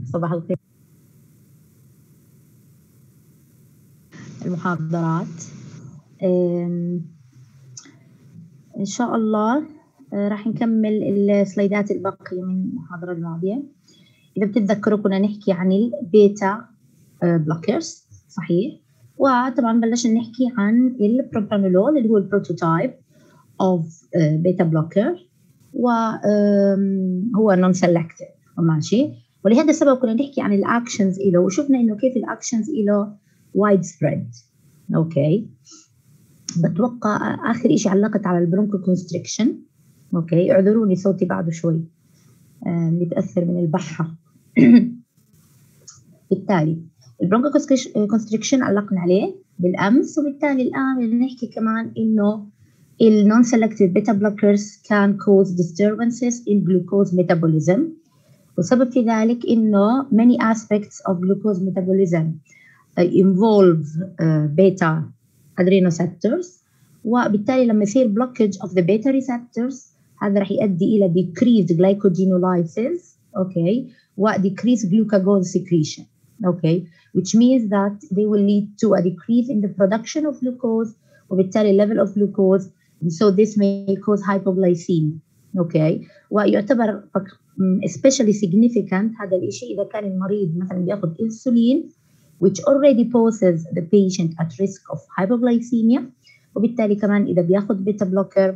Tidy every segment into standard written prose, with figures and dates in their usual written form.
صباح الخير. المحاضرات إن شاء الله راح نكمل السلايدات الباقية من المحاضرة الماضية. إذا بتتذكروا كنا نحكي عن البيتا بلوكرز، صحيح؟ وطبعا بلشنا نحكي عن البروبرانولول اللي هو البروتوتايب اوف بيتا بلوكر، وهو نون سيلكتيف، ماشي. ولهذا السبب كنا نحكي عن الاكشنز له، وشفنا انه كيف الاكشنز له وايد سبريد. اوكي، بتوقع اخر شيء علقت على البرونكو كونستريكشن. اوكي، اعذروني صوتي بعده شوي متاثر من البحه. بالتالي البرونكو كونستريكشن علقنا عليه بالامس، وبالتالي الان بنحكي كمان انه non selective beta blockers can cause disturbances in glucose metabolism. والسبب في ذلك إنه many aspects of glucose metabolism involve beta adrenoceptors، وبالتالي لما يصير blockage of the beta receptors هذا راح يؤدي إلى decreased glycogenolysis، okay، و decreased glucagon secretion، okay, which means that they will lead to a decrease in the production of glucose، وبالتالي level of glucose. So this may cause hypoglycemia. Okay. ويعتبر especially significant هذا الشيء إذا كان المريض مثلا بياخذ insulin which already poses the patient at risk of hypoglycemia، وبالتالي كمان إذا بياخذ بيتا بلوكر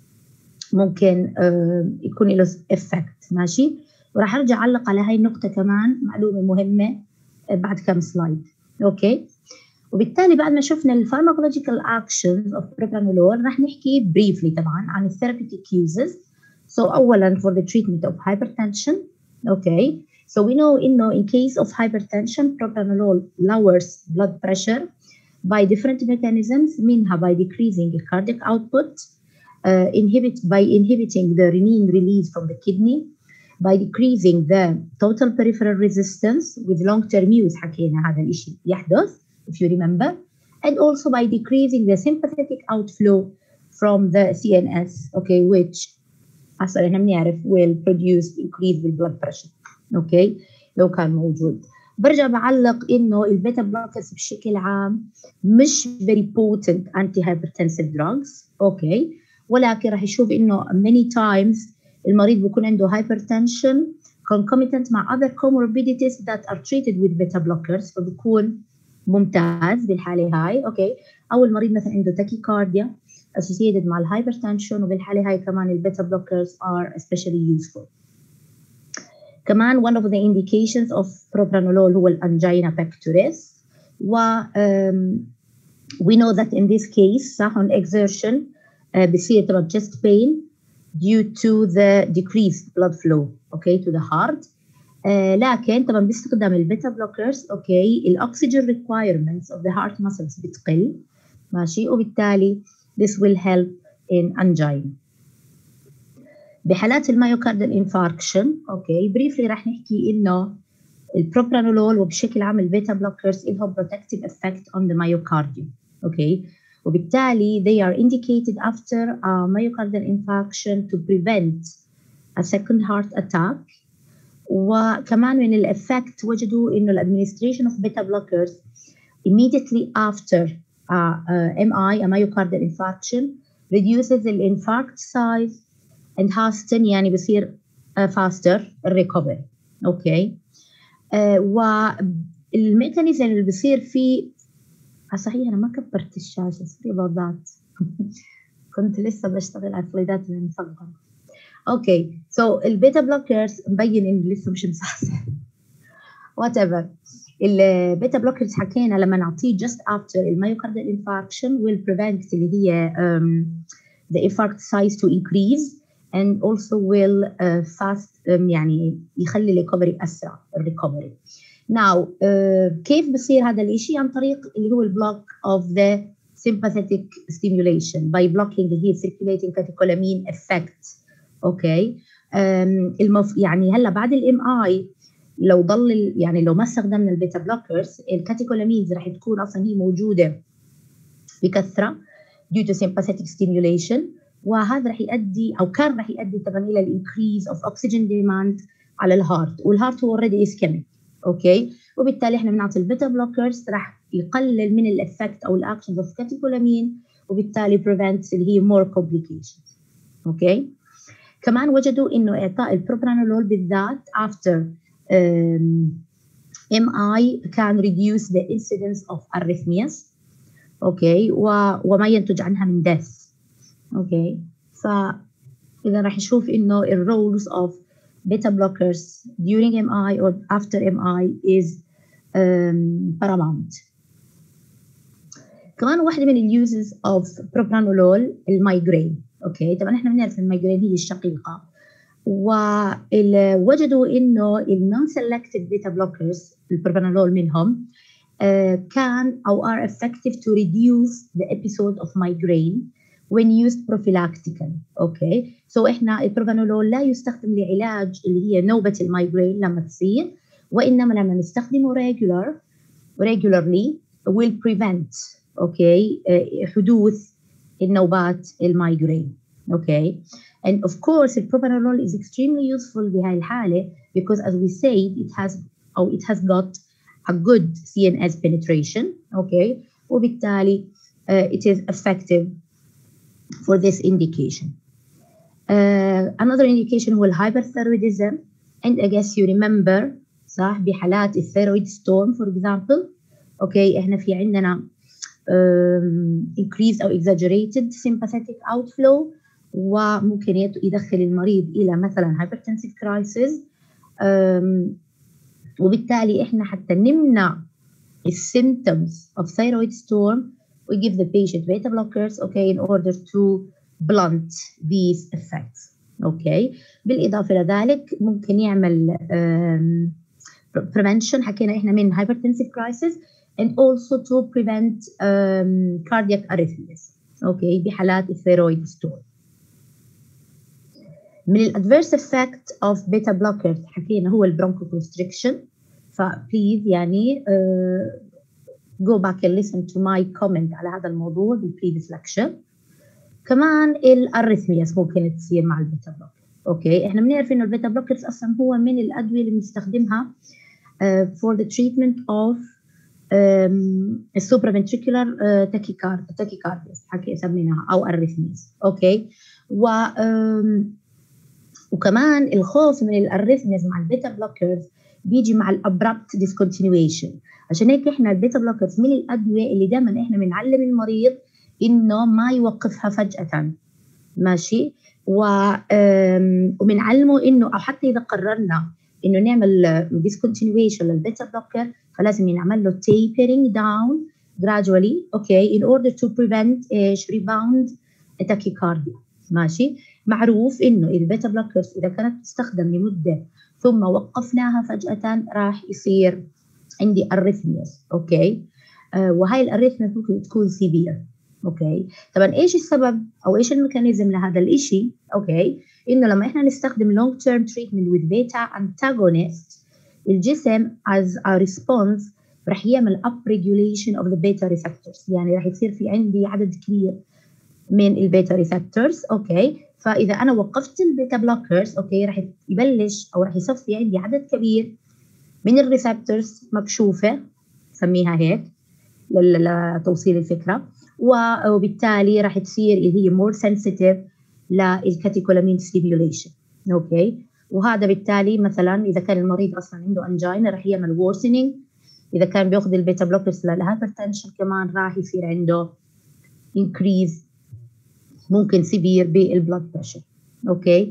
ممكن يكون له effect، ماشي. وراح أرجع أعلق على هاي النقطة كمان، معلومة مهمة بعد كم سلايد. أوكي. وبالتالي بعد ما شفنا الفارماكولوجيكال اكشنز اوف بروبرانولول راح نحكي briefly طبعا عن الثيرابيوتيك uses. So اولا for the treatment of hypertension. Okay, so we know in case of hypertension propranolol lowers blood pressure by different mechanisms، منها by decreasing the cardiac output، by inhibiting the renin release from the kidney، by decreasing the total peripheral resistance with long-term use. حكينا هذا الشيء يحدث if you remember، and also by decreasing the sympathetic outflow from the CNS، okay, which أصلاً إحنا بنعرف will produce increase the blood pressure. okay، لو كان موجود. برجع بعلق إنه البيتا بلوكرز بشكل عام مش very potent anti-hypertensive drugs، okay، ولكن راح يشوف إنه many times المريض بيكون عنده hypertension concomitant مع other comorbidities that are treated with beta blockers، فبيكون ممتاز بالحالة هاي. أوكي، أو المريض مثلا عنده tachycardia associated مع الهايبرتنشن، وبالحالة هاي كمان البيتا blockers are especially useful. كمان one of the indications of propranolol هو الangina pectoris، و we know that in this case صح on exertion بصير طبعا chest pain due to the decreased blood flow okay to the heart. لكن طبعا باستخدام البيتا بلوكرز اوكي الاكسجين requirements of the heart muscles بتقل، ماشي، وبالتالي this will help in angina. بحالات المايوكاردال انفاركشن اوكي بريفلي راح نحكي انه البروبرانولول وبشكل عام البيتا بلوكرز لهم protective effect on the myocardium. اوكي، وبالتالي they are indicated after a myocardial infarction to prevent a second heart attack. وكمان من الإفكت وجدوا إنه الادمنستريشن of beta blockers immediately after MI, a myocardial infarction, reduces the infarct size and hasten يعني بصير faster recovery. أوكي، والميكانيزم اللي بصير فيه صحيح أنا ما كبرت الشاشة sorry about that كنت لسه بشتغل على السلايدات اللي مصغرة. اوكي، سو البيتا بلوكرز مبين انه لسه مش مصحصح whatever. البيتا بلوكرز حكينا لما نعطيه just after المايوكاردال infarction will prevent اللي هي the infarct size to increase and also will fast يعني يخلي الريكفري اسرع الريكفري. now كيف بصير هذا الشيء؟ عن طريق اللي هو البلوك of the sympathetic stimulation by blocking the circulating catecholamine effect. اوكي، يعني هلا بعد الام اي لو ضل يعني لو ما استخدمنا البيتا بلوكرز الكاتيكولامينز راح تكون اصلا هي موجوده بكثره due to sympathetic stimulation، وهذا راح يؤدي او كان راح يؤدي طبعا الى الانكريز اوف اوكسجين ديماند على الهارت، والهارت هو اوريدي اسكيميك. اوكي. وبالتالي احنا بنعطي البيتا بلوكرز راح يقلل من الافكت او الاكشنز اوف كاتيكولامين، وبالتالي prevents اللي هي more complications. اوكي. كمان وجدوا انه اعطاء البروبرانولول بالذات after MI can reduce the incidence of arrhythmias. اوكي. وما ينتج عنها من death. اوكي. فاذا راح نشوف انه الroles of beta blockers during MI or after MI is paramount. كمان واحدة من الuses of propranolol المايجرين. اوكي. طبعا احنا بنعرف المايجرين هي الشقيقة، ووجدوا انه النون سيلكتيف بيتا بلوكرز البروبرانولول منهم can or are effective to reduce the episode of migraine when used prophylactically. اوكي. احنا البروبرانولول لا يستخدم لعلاج اللي هي نوبة المايجرين لما تصير، وانما لما نستخدمه regularly will prevent اوكي حدوث النوبات المايجرين. اوكي. And of course البروبرانولول is extremely useful بهاي الحالة because as we said it has got a good CNS penetration. اوكي. وبالتالي it is effective for this indication. Another indication هو hyperthyroidism, and I guess you remember صح بحالات الثيرويد storm for example. اوكي. احنا في عندنا increased او exaggerated sympathetic outflow، وممكن يدخل المريض الى مثلا hypertensive crisis. وبالتالي احنا حتى نمنع symptoms of thyroid storm we give the patient beta blockers okay in order to blunt these effects. اوكي. بالاضافه لذلك ممكن يعمل prevention حكينا احنا من hypertensive crisis and also to prevent cardiac arrhythmias. اوكي. بحالات الثيرويد ستورم. من الادفيرس افكت اوف بيتا بلوكرز حكينا هو البرونكوكونستريكشن، فبليز يعني go back and listen to my comment على هذا الموضوع بالبريفيس lecture. كمان الاريثمياس ممكن تصير مع البيتا بلوكر. اوكي. احنا بنعرف انه البيتا بلوكرز اصلا هو من الادويه اللي بنستخدمها for the treatment of supraventricular tachycardia حكي سميناها او arrhythmias. اوكي. وكمان الخوف من الاريثمياز مع البيتا بلوكرز بيجي مع الابرابت ديسكونتينيويشن. عشان هيك احنا البيتا بلوكرز من الادويه اللي دائما احنا بنعلم المريض انه ما يوقفها فجاه. ماشي. وبنعلمه انه او حتى اذا قررنا انه نعمل ديسكونتينيويشن للبيتا بلوكر فلازم نعمل له tapering down gradually okay in order to prevent rebound tachycardia. ماشي. معروف انه البيتا بلوكرز اذا كانت تستخدم لمده ثم وقفناها فجاه راح يصير عندي اريثمياز. اوكي. وهي الاريثمياز ممكن تكون سيفير. اوكي. طبعا ايش السبب او ايش الميكانيزم لهذا الشيء؟ اوكي. انه لما احنا نستخدم long term treatment with beta antagonist الجسم as a response راح يعمل up regulation of the beta receptors، يعني راح يصير في عندي عدد كبير من البيتا ريسبتورز. اوكي. فاذا انا وقفت البيتا بلوكرز اوكي راح يبلش او راح يصفي عندي عدد كبير من الريسبتورز مكشوفه سميها هيك لتوصيل الفكره، وبالتالي راح تصير اللي هي more sensitive للكاتيكولامين ستيميوليشن. اوكي. وهذا بالتالي مثلا اذا كان المريض اصلا عنده انجينا راح يعمل worsening، اذا كان بياخذ البيتا بلوكرز للهايبرتنشن كمان راح يصير عنده increase ممكن سيفير بالبلاد بريشر. اوكي.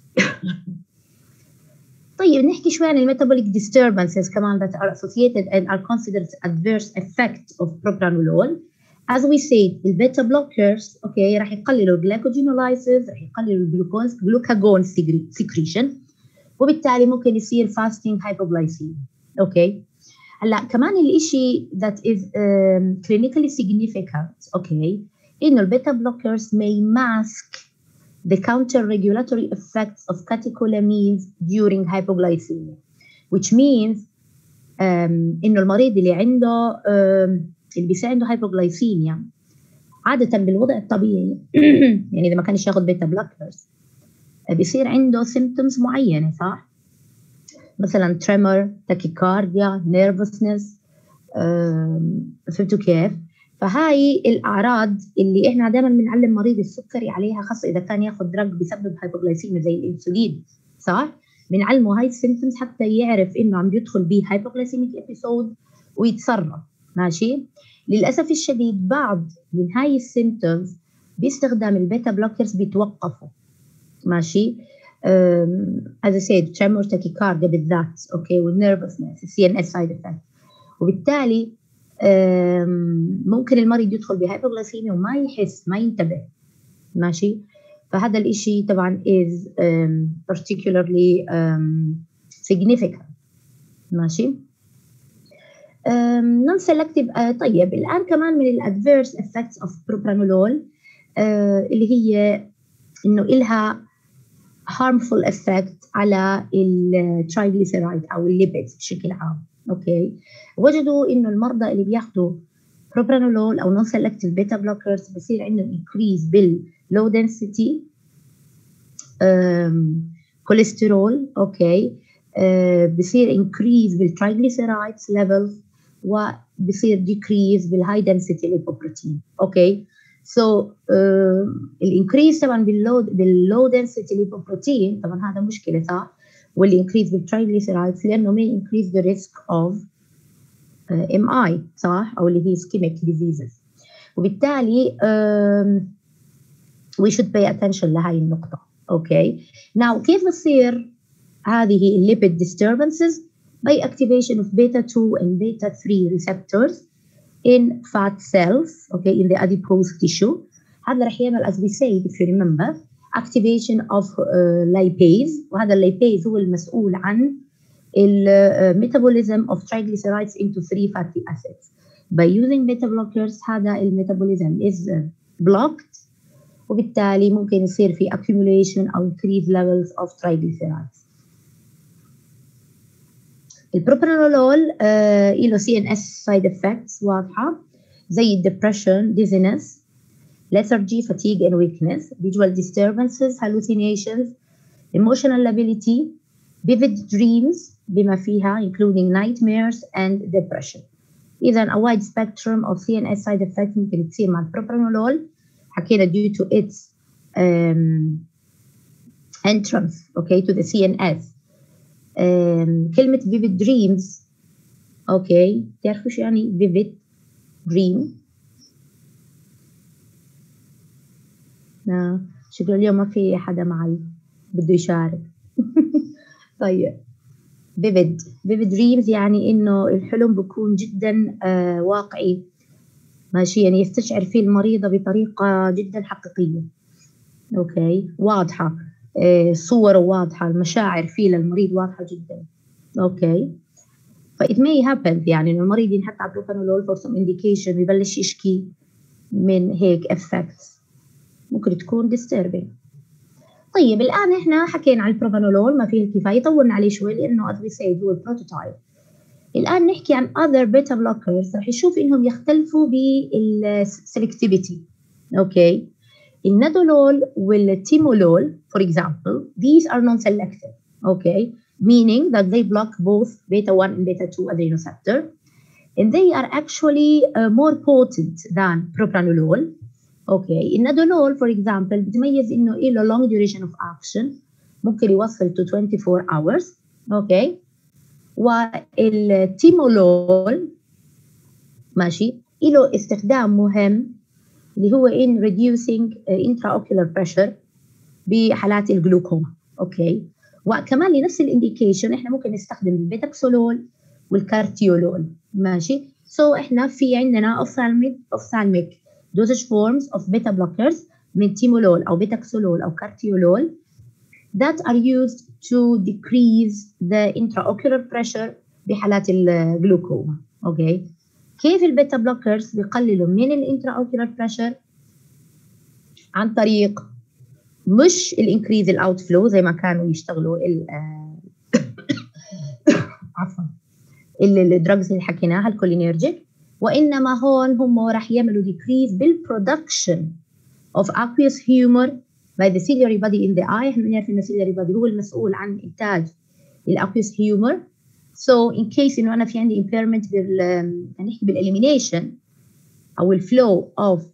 طيب نحكي شوي عن الميتابوليك disturbances كمان that are associated and are considered adverse effects of propranolol. As we said البيتا بلوكرز اوكي راح يقللوا glycogenolysis، راح يقللوا glucagon secretion، وبالتالي ممكن يصير fasting hypoglycemia. اوكي. هلا كمان الاشي that is clinically significant اوكي إنه البيتا blockers may mask the counter-regulatory effects of catecholamines during hypoglycemia, which means إنه المريض اللي عنده اللي بيصير عنده hypoglycemia عادة بالوضع الطبيعي يعني إذا ما كانش ياخد بيتا blockers بيصير عنده symptoms معينة صح؟ مثلا tremor, tachycardia, nervousness. فهمتوا كيف؟ فهاي الأعراض اللي إحنا دائما بنعلم مريض السكري عليها، خاصة إذا كان ياخذ دراج بسبب هايبوغلايسيميا زي الإنسولين، صح؟ بنعلمه هاي السيمتومز حتى يعرف إنه عم يدخل بهايبوغلايسيميك إبيسود ويتصرف، ماشي؟ للأسف الشديد بعض من هاي السيمتومز باستخدام البيتا بلوكرز بيتوقفوا، ماشي؟ as I said tremor, tachycardia بالذات، أوكي، والنيرفسنس، CNS side effect. وبالتالي ممكن المريض يدخل بهايبوغلاسيميا وما يحس، ما ينتبه، ماشي؟ فهذا الإشي طبعا is particularly significant، ماشي؟ non-selective. طيب الآن كمان من الادفيرس effects of propranolol اللي هي إنه إلها harmful effect على الترايجليسيرايد أو الليبيدز بشكل عام. اوكي، وجدوا انه المرضى اللي بياخذوا بروبرانولول او نون سيلكتيف بيتا بلوكرز بصير عندهم انكريز باللو دنسيتي كوليسترول، اوكي، بصير انكريز بالترايجليسيرايدز ليفلز، وبصير ديكريز بالهاي دنسيتي ليبوبروتين. اوكي، سو الانكريز طبعا باللو دنسيتي ليبوبروتين طبعا هذا مشكله، صح؟ واللي increase بالtriglycerides لأنه may increase the risk of MI، صح؟ أو اللي هي ischemic diseases. وبالتالي we should pay attention لهاي النقطة. أوكي، now كيف بتصير هذه lipid disturbances؟ by activation of beta 2 and beta 3 receptors in fat cells، okay, in the adipose tissue. هذا رح يعمل as we said if you remember activation of lipase، وهذا الليبيز هو المسؤول عن metabolism of triglycerides into 3 fatty acids. By using beta blockers هذا الميتابوليزم is blocked، وبالتالي ممكن يصير في accumulation أو increased levels of triglycerides. البروبرانولول له CNS side effects واضحة زي depression, dizziness, lethargy, fatigue and weakness, visual disturbances, hallucinations, emotional lability, vivid dreams بما فيها including nightmares and depression. إذا a wide spectrum of CNS side effects ممكن تصير مع البروبرانولول. حكينا due to its entrance okay to the CNS. كلمة vivid dreams okay تعرفوا شو يعني vivid dream؟ شكرا، اليوم ما في حدا معي بده يشارك. طيب vivid dreams يعني إنه الحلم بيكون جدا واقعي، ماشي، يعني يستشعر فيه المريضة بطريقة جدا حقيقية، أوكي، واضحة، صوره واضحة، المشاعر فيه للمريض واضحة جدا، أوكي. ف it may happen يعني إنه المريض ينحط على بروبرانولول for some indication يبلش يشكي من هيك effects ممكن تكون disturbing. طيب الآن إحنا حكينا عن البروبرانولول ما فيه الكفاية، طولنا عليه شوي لأنه as we said هو البروتوتايب. الآن نحكي عن other beta blockers، رح نشوف إنهم يختلفوا بالselectivity. أوكي، الندولول والتيمولول for example these are non-selective، okay, meaning that they block both beta 1 and beta 2 adrenoceptor and they are actually more potent than propranolol. Okay, الندولول for example بتميز إنه له long duration of action ممكن يوصل to 24 hours، okay، والتيمولول ماشي له استخدام مهم اللي هو in reducing intraocular pressure بحالات الجلوكوما، اوكي، وكمان لنفس الانديكيشن احنا ممكن نستخدم البيتاكسولول والكارتيولول، ماشي. احنا في عندنا ophthalmic dosage forms of beta blockers من تيمولول او بيتاكسولول او كارتيولول that are used to decrease the intraocular pressure بحالات الجلوكوما، اوكي. كيف البيتا بلوكرز بيقللوا من الانتراوكيولار بريشر؟ عن طريق مش الانكريز الاوت فلو زي ما كانوا يشتغلوا عفوا الدراجز اللي حكيناها الكولينيرجيك، وانما هون هم راح يعملوا decrease بالبرودكشن of aqueous humor by the ciliary body in the eye. احنا بنعرف ان الciliary body هو المسؤول عن انتاج aqueous humor. So in case إنه أنا في عندي impairment هنحكي بالelimination أو الflow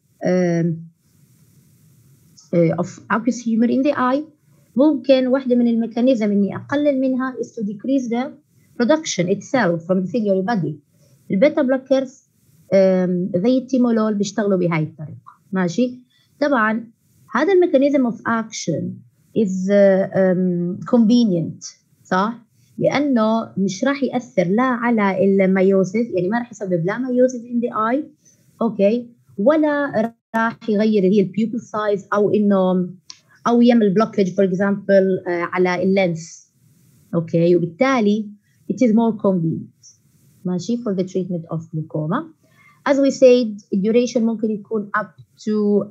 of aqueous humor in the eye، ممكن واحدة من الميكانيزم إني أقلل منها is to decrease the production itself from the ciliary body. البيتا بلوكرز زي التيمولول بيشتغلوا بهاي الطريقة. ماشي. طبعا هذا الميكانيزم of action is convenient، صح؟ لأنه مش راح يأثر لا على الميوسيس، يعني ما راح يسبب لا ميوسيس in the eye، أوكي، ولا راح يغير هي البيوبل سايز أو يعمل blockage for example على اللينس، أوكي، وبالتالي it is more convenient. ماشي for the treatment of glaucoma. As we said, duration ممكن يكون up to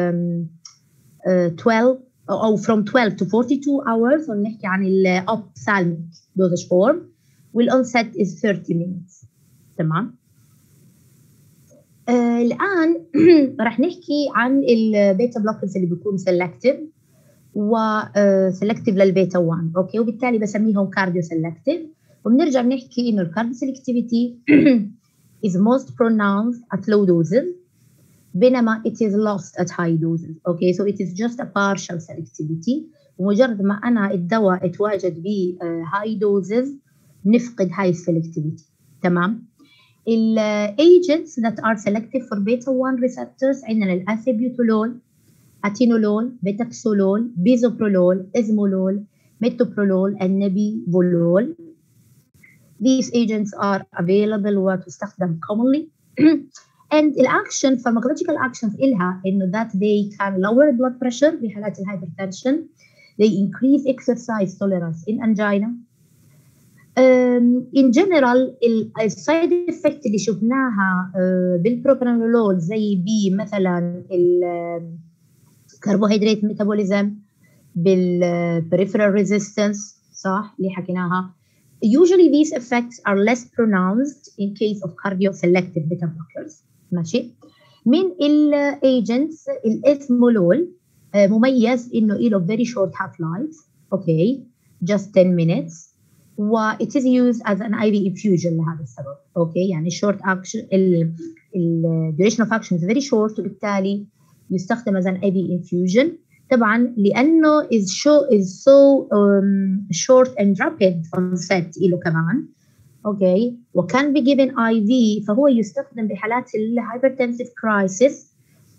12 أو from 12 to 42 hours، ونحكي عن ال ophthalmic dosage form، والonset is 30 minutes. تمام. الآن رح نحكي عن البيتا بلوكرز اللي بيكون selective وسلكتيف للبيتا 1، أوكي، وبالتالي بسميهم كارديو سلكتيف. وبنرجع نحكي إنه الكارديو سلكتيفيتي is most pronounced at low doses بينما it is lost at high doses. Okay, so it is just a partial selectivity. ومجرد ما أنا الدواء اتواجد ب high doses نفقد high selectivity. تمام. ال agents that are selective for beta 1 receptors عندنا الأثيبيوتولول، أتينولول، بيتاكسولول، بيزوبرولول، إزمولول، ميتوبرولول، النبيفولول. These agents are available وتستخدم commonly. And the action, pharmacological actions إلها إنه that they can lower blood pressure بحالات الهايبرتنشن. They increase exercise tolerance in angina. In general السايد افكت اللي شفناها بالبروبرانولول زي مثلا الكربوهيدرات ميتابوليزم، بالبريفرال ريزيستنس، صح اللي حكيناها. Usually these effects are less pronounced in case of cardioselective beta blockers. ماشي. من الايجنتس الاثمولول مميز انه له very short half life، okay, just 10 minutes، و it is used as an IV infusion لهذا السبب، okay، يعني short action duration of action is very short وبالتالي يستخدم as an IV infusion. طبعا لانه is so short and rapid onset له كمان، اوكي، وكان be given IV، فهو يستخدم بحالات الهايبرتنسيف كرايسيس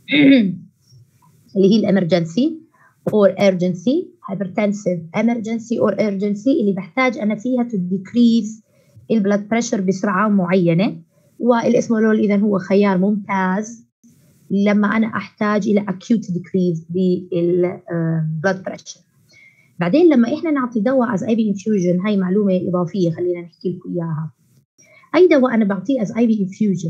اللي هي الامرجنسي or urgency، hypertensive emergency or urgency اللي بحتاج انا فيها to decrease البلد بريشر بسرعه معينه. والاسمولول اذا هو خيار ممتاز لما أنا أحتاج إلى acute decrease بالبلد بريشر. بعدين لما إحنا نعطي دواء as IV infusion، هاي معلومة إضافية خلينا نحكي لكم إياها. أي دواء أنا بعطيه as IV infusion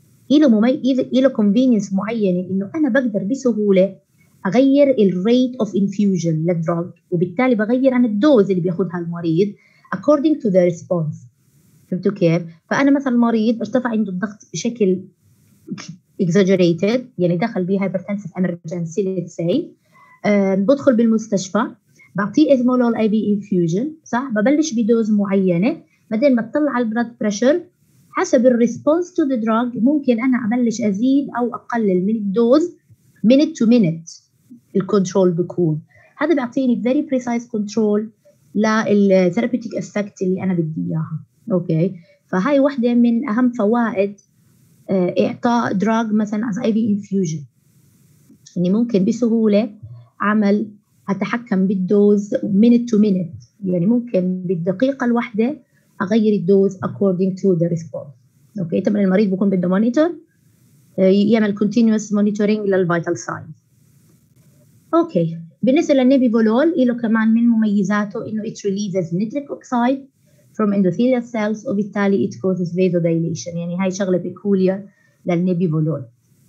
إله convenience معينة، إنه أنا بقدر بسهولة أغير الريت of infusion للدراج، وبالتالي بغير أنا الدوز اللي بياخدها المريض according to the response. فهمتوا كيف؟ فأنا مثلا مريض ارتفع عنده الضغط بشكل exaggerated، يعني دخل بيه hypertensive emergency let's say، بدخل بالمستشفى بعطيه إزمولول IV infusion، صح؟ ببلش بدوز معينة، بعدين بطلع على البلد بريشر حسب الريسبونس تو ذا دراج، ممكن أنا أبلش أزيد أو أقلل من الدوز minute to minute. الكنترول بيكون هذا بيعطيني very precise control للثيرابيوتيك افكت اللي أنا بدي إياها، أوكي؟ فهاي واحدة من أهم فوائد إعطاء دراج مثلا as IV infusion، إني ممكن بسهولة عمل أتحكم بالدوز minute to minute، يعني ممكن بالدقيقة الواحدة أغير الدوز according to the response. أوكي، طبعا المريض بيكون بده مونيتور، يعمل continuous monitoring للفيتال ساين. أوكي، بالنسبة للنبيفولول له كمان من مميزاته إنه it releases nitric oxide from endothelial cells وبالتالي it causes vasodilation، يعني هاي شغلة peculiar للنبيفولول.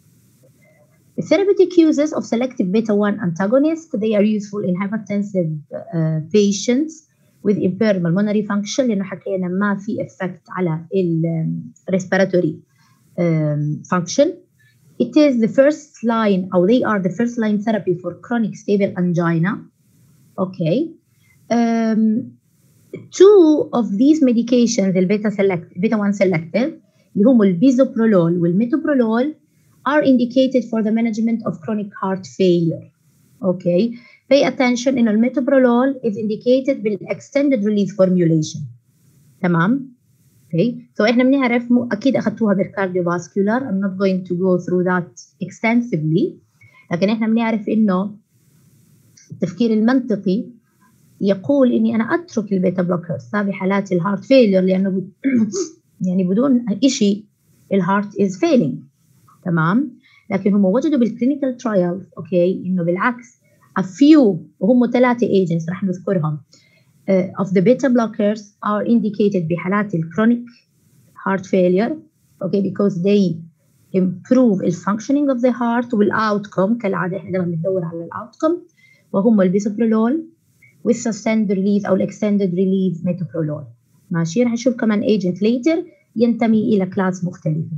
The therapeutic uses of selective beta-1 antagonists, they are useful in hypertensive patients with impaired pulmonary function، لأنه حكينا ما في effect على respiratory function. It is the first line, or they are the first line therapy for chronic stable angina. Okay. two of these medications beta 1 selective اللي هم البيزوبرولول والميتوبرولول are indicated for the management of chronic heart failure. Okay, pay attention إنه الميتوبرولول is indicated بالextended release formulation. تمام؟ Okay, so إحنا بنعرف أكيد أخذتوها بالcardiovascular. I'm not going to go through that extensively. لكن إحنا بنعرف إنه التفكير المنطقي يقول إني أنا أترك البيتا بلوكرز في حالات الهارت فيلير لأنه يعني بدون شيء الهارت is failing. تمام؟ لكن هم وجدوا بالكلينيكال ترايل اوكي انه بالعكس a few وهم 3 agents رح نذكرهم of the beta blockers are indicated بحالات الكرونيك heart failure okay because they improve the functioning of the heart والoutcome كالعاده احنا دائما بندور على الاوتكم وهم البيسوبرولول والsustained release او extended release metoprolol. ماشي رح نشوف كمان agent later ينتمي الى كلاس مختلفه.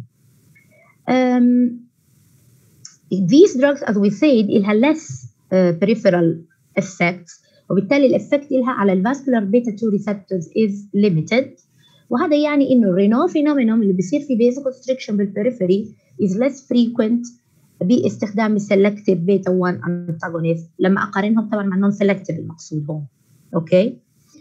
These drugs as we said إلها less peripheral effects وبالتالي الإفكت إلها على الفاسكولار بيتا 2 receptors is limited وهذا يعني إنه الرينو phenomenon اللي بيصير في vasoconstriction بالperiphery is less frequent باستخدام السلكتيف بيتا 1 antagonist لما أقارنهم طبعا مع النون سلكتيف المقصود هون. أوكي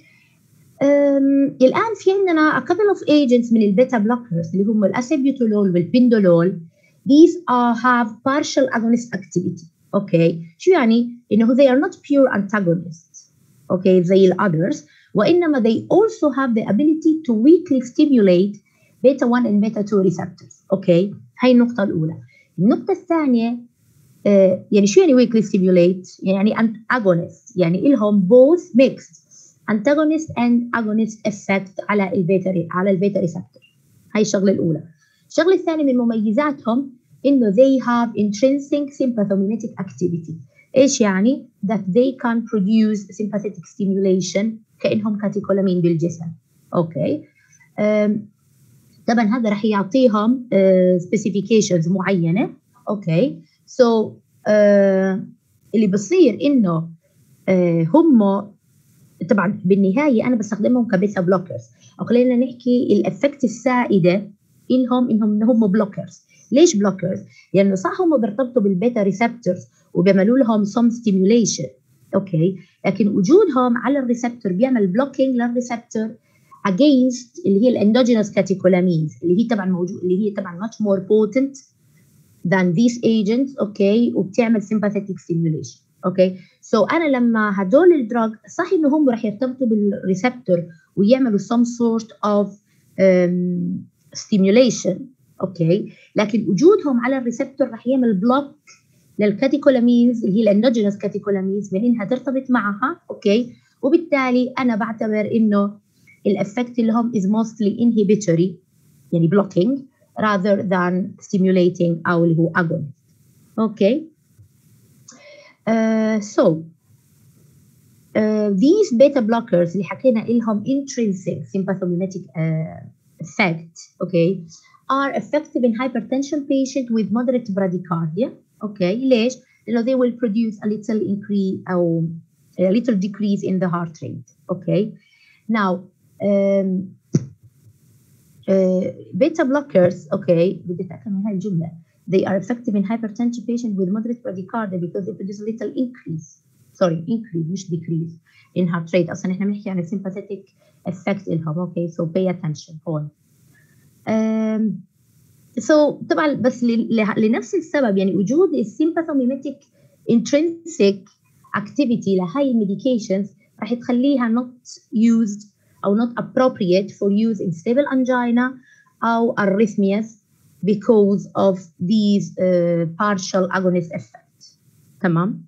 الآن في عندنا a couple of agents من البيتا بلوكرز اللي هم الأسيبيوتولول والبندولول. These have partial agonist activity. Okay. شو يعني؟ إنه they are not pure antagonists. Okay. زي ال others. وإنما they also have the ability to weakly stimulate beta 1 and beta 2 receptors. Okay. هاي النقطة الأولى. النقطة الثانية يعني شو يعني weakly stimulate؟ يعني agonist. يعني إلهم both mixed antagonist and agonist effect على البيتا receptor. هاي الشغلة الأولى. الشغلة الثانية من مميزاتهم إنه they have intrinsic sympathomimetic activity. إيش يعني؟ that they can produce sympathetic stimulation كأنهم كاتيكولامين بالجسم. أوكي. طبعا هذا رح يعطيهم specifications معينة. أوكي. so اللي بصير إنه هم طبعا بالنهاية أنا بستخدمهم كبيتا بلوكرز. أو خلينا نحكي الإفكت السائدة إنهم بلوكرز. ليش بلوكرز؟ لأنه صح هم بيرتبطوا بالبيتا ريسبتورز وبيعملوا لهم some stimulation. أوكي. لكن وجودهم على الريسبتور بيعمل بلوكينج للريسبتور against اللي هي الاندوجينوس كاتيكولامينز اللي هي طبعا much more potent than these agents. أوكي. وبتعمل sympathetic stimulation. اوكي سو انا لما هدول الدراج صح انه هم رح يرتبطوا بالريسبتور ويعملوا some sort of stimulation. اوكي لكن وجودهم على الريسبتور رح يعمل بلوك للكاتيكولامينز اللي هي الاندوجينوس كاتيكولامينز من انها ترتبط معها. اوكي وبالتالي انا بعتبر انه الافكت اللي هم is mostly inhibitory يعني blocking rather than stimulating او اللي هو agonist. اوكي these beta blockers اللي حكينا إلهم intrinsic sympathomimetic effect okay are effective in hypertension patient with moderate bradycardia. okay ليش؟ لأنه they will produce a little increase أو a little decrease in the heart rate. okay now beta blockers okay بدي أتأكد من هاي الجملة. They are effective in hypertension patient with moderate bradycardia because they produce a little increase مش decrease in heart rate. أصلاً إحنا بنحكي عن sympathetic effect إلهم. okay so pay attention هون. so طبعاً بس لنفس السبب يعني وجود sympathomimetic intrinsic activity لهاي medications راح تخليها not used أو not appropriate for use in stable angina أو arrhythmias because of these partial agonist effects. تمام.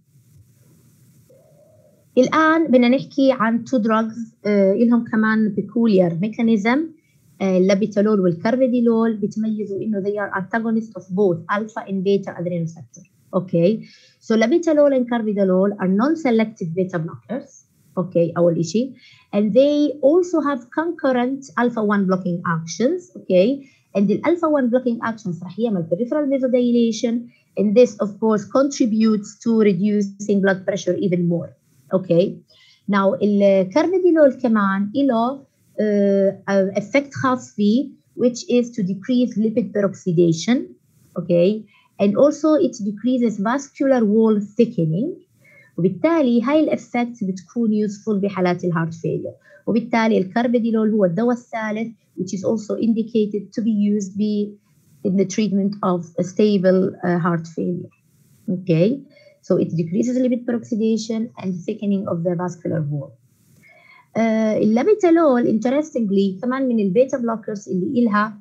الآن بدنا نحكي عن two drugs إلهم كمان peculiar mechanism. اللابيتالول والكارفيديلول بيتميزوا إنه they are antagonists of both alpha and beta adrenoreceptor. Okay. So labetalol and carvedilol are non-selective beta blockers. Okay. أول شيء. And they also have concurrent alpha 1 blocking actions. Okay. And the alpha 1 blocking actions رح يعمل peripheral vasodilation, and this of course contributes to reducing blood pressure even more. Okay, Now الكاربيديلول كمان له effect خاص فيه which is to decrease lipid peroxidation, okay, and also it decreases vascular wall thickening. وبالتالي هاي الافكت بتكون useful بحالات الهارت فيلير. وبالتالي الكاربيديلول هو الدواء الثالث which is also indicated to be used in the treatment of a stable heart failure. Okay, so it decreases lipid peroxidation and thickening of the vascular wall. اللابيتالول interestingly كمان من البيتا بلوكرز اللي إلها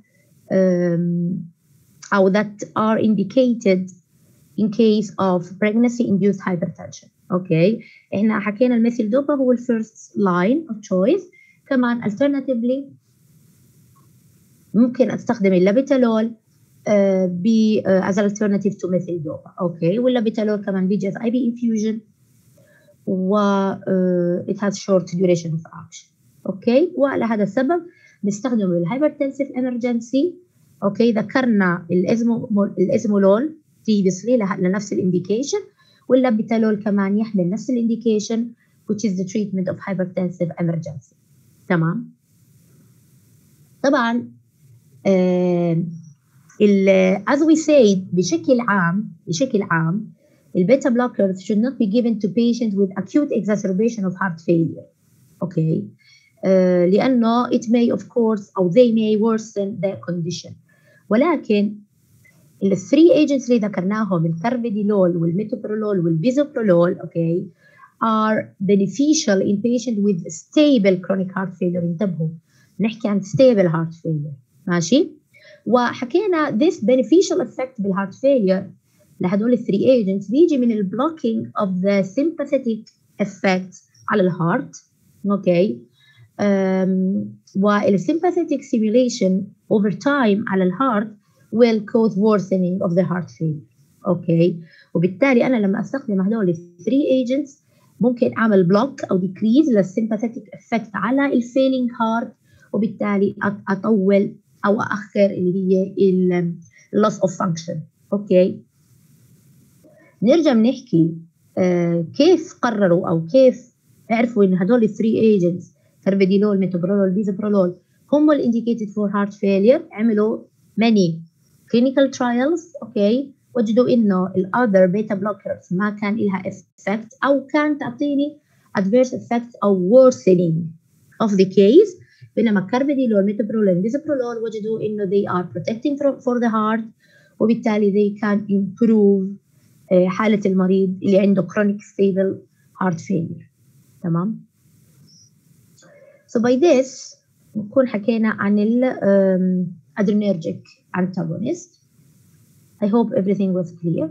أو that are indicated in case of pregnancy induced hypertension. اوكي احنا حكينا الميثيل دوبا هو الفيرست لاين اوف تشويس. كمان alternatively ممكن استخدم اللابيتالول as an alternative to methyl dopa. اوكي واللابيتالول كمان بيجي as IV infusion و it has short duration of action. اوكي ولهذا السبب نستخدمه للهايبرتنسيف emergency. اوكي ذكرنا الازمولول previously لنفس الانديكيشن، واللابيتالول كمان يحمل نفس الانديكيشن which is the treatment of hypertensive emergency. تمام. طبعا as we said بشكل عام البيتا blockers should not be given to patients with acute exacerbation of heart failure. okay لأنه it may of course أو they may worsen their condition. ولكن ال 3 agents اللي ذكرناهم الكاربيديلول والميتوبرولول والبيزوبرولول okay are beneficial in patients with stable chronic heart failure. انتبهوا نحكي عن stable heart failure ماشي. وحكينا this beneficial effect بالheart failure لهدول ال 3 agents بيجي من ال blocking of the sympathetic effects على الهارت. اوكي وال sympathetic stimulation over time على الهارت will cause worsening of the heart failure. اوكي وبالتالي انا لما استخدم هدول ال 3 agents ممكن اعمل بلوك او decrease للsympathetic effect على ال failing heart، وبالتالي اطول او اخر اللي هي ال loss of function. اوكي نرجع نحكي كيف قرروا او كيف عرفوا ان هدول ال 3 agents كاربيديلول ميتوبرولول بيزوبرولول هم ال indicated for heart failure. عملوا many clinical trials. اوكي وجدوا انه ال other beta blockers ما كان لها effect او كانت تعطيني adverse effect او worsening of the case، بينما كاربيديلول ميتوبرولول بيزوبرولول وجدوا انه they are protecting for the heart، وبالتالي they can improve حالة المريض اللي عنده chronic stable heart failure. تمام. So by this نكون حكينا عن ال adrenergic antagonist. I hope everything was clear.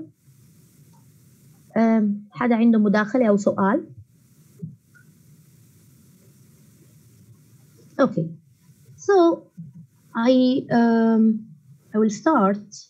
حدا عنده مداخلة أو سؤال؟ Okay. So I will start